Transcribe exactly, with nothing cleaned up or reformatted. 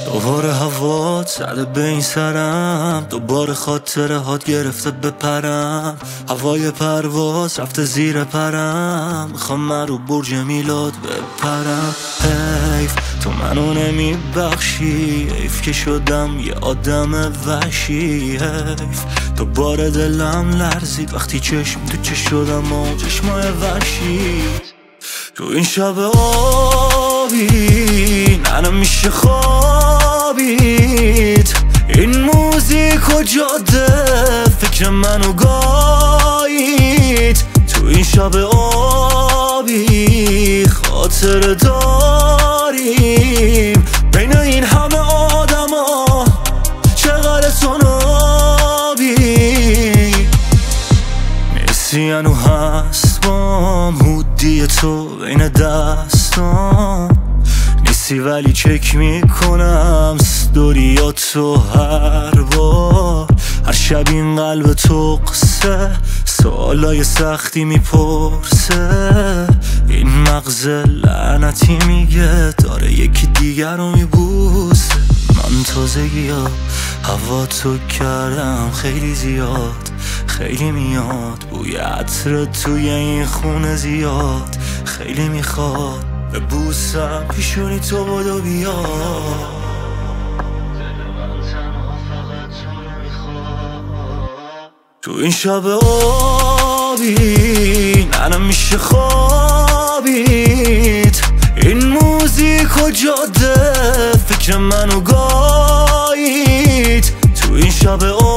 دوباره هوا زده به این سرم، دوباره خاطره هات گرفته بپرم. هوای پرواز رفته زیر پرم، میخوام من رو برج میلاد بپرم. حیف تو منو نمیبخشی، حیف که شدم یه آدم وحشی. حیف دوباره دلم لرزید وقتی چشم تو چش شدم و چشمای وحشی. تو این شب آبی نه نمیشه خوابید، این موزیک و جاده فکر منو گایید. تو این شب آبی خاطر داریم بین این همه آدم ها، چقدر تنابی. نیستی هنو هست بام هودی تو بین دستام، نیستی ولی چک میکنم ستوریاتو هر بار. هر شب این قلب تو قصه سوالای سختی میپرسه. این مغز لعنتی میگه داره یکی دیگر رو میبوسه. من تازگی ها هوا تو کردم خیلی زیاد، خیلی میاد بوی عطر توی این خونه زیاد. خیلی میخواد ببوسم پیشونی تو بدو بیا. تو این شب آبی نه نمیشه خوابید، این موزیک و جاده فکر منو گایید. تو این شب آبی